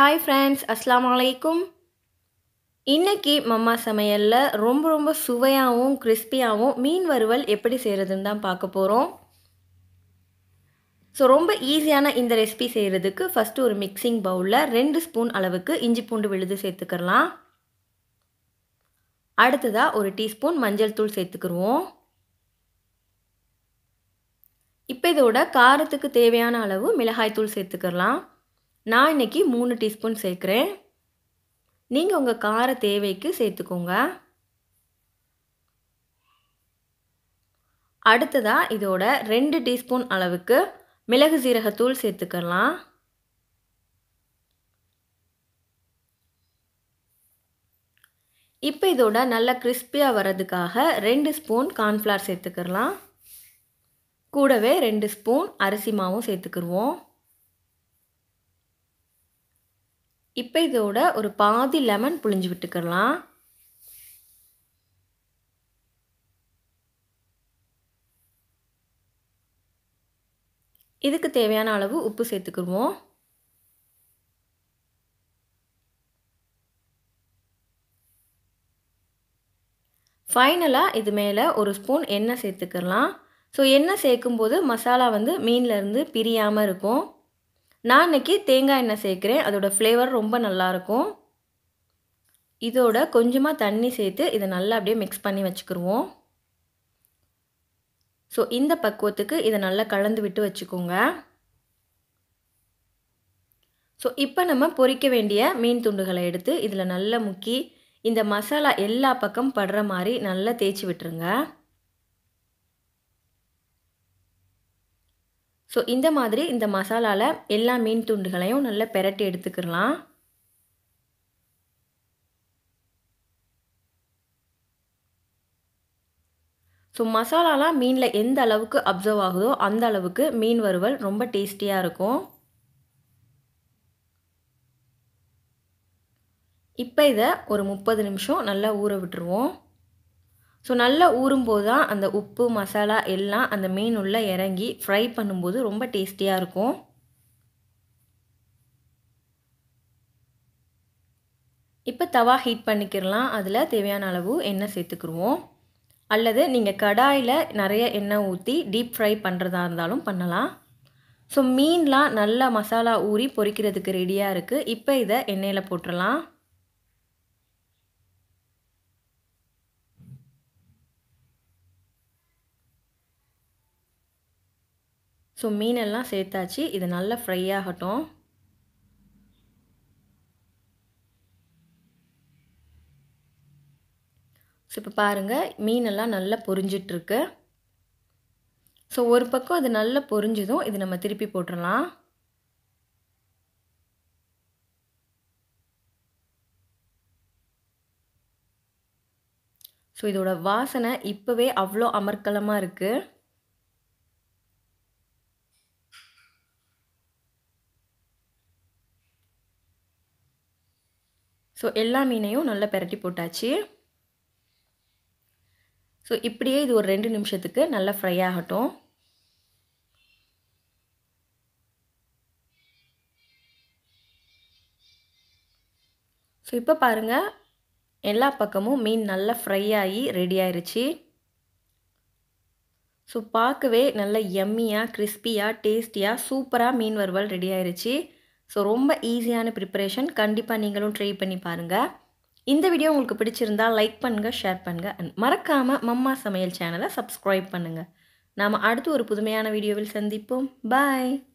Hi friends, அஸ்ஸலாமு அலைக்கும். இன்னைக்கு மம்மா சமையல்ல ரொம்ப சுவையாகவும் கிறிஸ்பியாகவும் மீன் வறுவல் எப்படி செய்கிறதுன்னு தான் பார்க்க போகிறோம். ரொம்ப ஈஸியான இந்த ரெசிபி செய்கிறதுக்கு ஃபஸ்ட்டு ஒரு மிக்சிங் பவுலில் 2 ஸ்பூன் அளவுக்கு இஞ்சி பூண்டு விழுது சேர்த்துக்கலாம். அடுத்ததாக ஒரு டீஸ்பூன் மஞ்சள் தூள் சேர்த்துக்கிடுவோம். இப்போ இதோட காரத்துக்கு தேவையான அளவு மிளகாய் தூள் சேர்த்துக்கலாம். நான் இன்னைக்கு 3 டீஸ்பூன் சேர்க்குறேன். நீங்கள் உங்கள் கார தேவைக்கு சேர்த்துக்கோங்க. அடுத்ததாக இதோட 2 டீஸ்பூன் அளவுக்கு மிளகு சீரகத்தூள் சேர்த்துக்கலாம். இப்போ இதோட நல்லா கிறிஸ்பியாக வர்றதுக்காக 2 ஸ்பூன் கார்ன்ஃப்ளவர் சேர்த்துக்கலாம். கூடவே 2 ஸ்பூன் அரிசி மாவும் சேர்த்துக்கிடுவோம். இப்போ இதோட ஒரு பாதி லெமன் புழிஞ்சு விட்டுக்கலாம். இதுக்கு தேவையான அளவு உப்பு சேர்த்துக்கிடுவோம். ஃபைனலாக இது மேலே ஒரு ஸ்பூன் எண்ணெய் சேர்த்துக்கலாம். எண்ணெய் சேர்க்கும்போது மசாலா மீன்லேருந்து பிரியாமல் இருக்கும். நான் இன்றைக்கி தேங்காய் எண்ணெய் சேர்க்குறேன். அதோட ஃப்ளேவர் ரொம்ப நல்லாயிருக்கும். இதோட கொஞ்சமாக தண்ணி சேர்த்து இதை நல்லா அப்படியே மிக்ஸ் பண்ணி வச்சுக்கிடுவோம். இந்த பக்குவத்துக்கு இதை நல்லா கலந்து விட்டு வச்சுக்கோங்க. இப்போ நம்ம பொரிக்க வேண்டிய மீன் துண்டுகளை எடுத்து இதில் நல்லா முக்கி இந்த மசாலா எல்லா பக்கம் படுற மாதிரி நல்லா தேய்ச்சி விட்டுருங்க. இந்த மாதிரி இந்த மசாலாவில் எல்லா மீன் துண்டுகளையும் நல்லா பெரட்டி எடுத்துக்கலாம். மசாலாலாம் மீனில் எந்த அளவுக்கு அப்சர்வ் ஆகுதோ அந்த அளவுக்கு மீன் வறுவல் ரொம்ப டேஸ்டியாக இருக்கும். இப்போ இதை ஒரு 30 நிமிஷம் நல்லா ஊற விட்டுருவோம். நல்லா ஊறும்போது தான் அந்த உப்பு மசாலா எல்லாம் அந்த மீன் உள்ள இறங்கி ஃப்ரை பண்ணும்போது ரொம்ப டேஸ்டியாக இருக்கும். இப்போ தவா ஹீட் பண்ணிக்கிடலாம். அதில் தேவையான அளவு எண்ணெய் சேர்த்துக்கிடுவோம். அல்லது நீங்கள் கடாயில் நிறைய எண்ணெய் ஊற்றி டீப் ஃப்ரை பண்ணுறதா இருந்தாலும் பண்ணலாம். மீன்லாம் நல்லா மசாலா ஊறி பொரிக்கிறதுக்கு ரெடியாக இருக்குது. இப்போ இதை எண்ணெயில் போட்டுடலாம். மீனெல்லாம் சேர்த்தாச்சு. இது நல்லா ஃப்ரை ஆகட்டும். இப்போ பாருங்கள், மீனெல்லாம் நல்லா பொரிஞ்சிட்ருக்கு. ஒரு பக்கம் அது நல்லா பொரிஞ்சதும் இது நம்ம திருப்பி போட்டுடலாம். இதோட வாசனை இப்போவே அவ்வளோ அமர்க்கலமாக இருக்குது. எல்லா மீனையும் நல்லா பெரட்டி போட்டாச்சு. இப்படியே இது ஒரு 2 நிமிஷத்துக்கு நல்லா ஃப்ரை ஆகட்டும். இப்போ பாருங்கள், எல்லா பக்கமும் மீன் நல்லா ஃப்ரை ஆகி ரெடி ஆயிடுச்சு. பார்க்கவே நல்ல யம்மியாக கிறிஸ்பியாக டேஸ்டியாக சூப்பராக மீன் வறுவல் ரெடி ஆயிடுச்சு. ரொம்ப ஈஸியான ப்ரிப்பரேஷன். கண்டிப்பாக நீங்களும் ட்ரை பண்ணி பாருங்கள். இந்த வீடியோ உங்களுக்கு பிடிச்சிருந்தா லைக் பண்ணுங்கள், ஷேர் பண்ணுங்கள் அண்ட் மறக்காமல் மம்மா சமையல் சேனலை சப்ஸ்கிரைப் பண்ணுங்கள். நாம் அடுத்து ஒரு புதுமையான வீடியோவில் சந்திப்போம். பாய்.